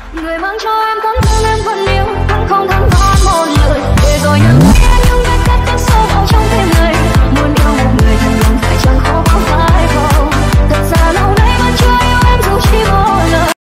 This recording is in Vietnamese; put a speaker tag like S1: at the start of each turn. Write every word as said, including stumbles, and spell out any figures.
S1: người mang cho em tấm thân em vẫn yêu vẫn không thắng.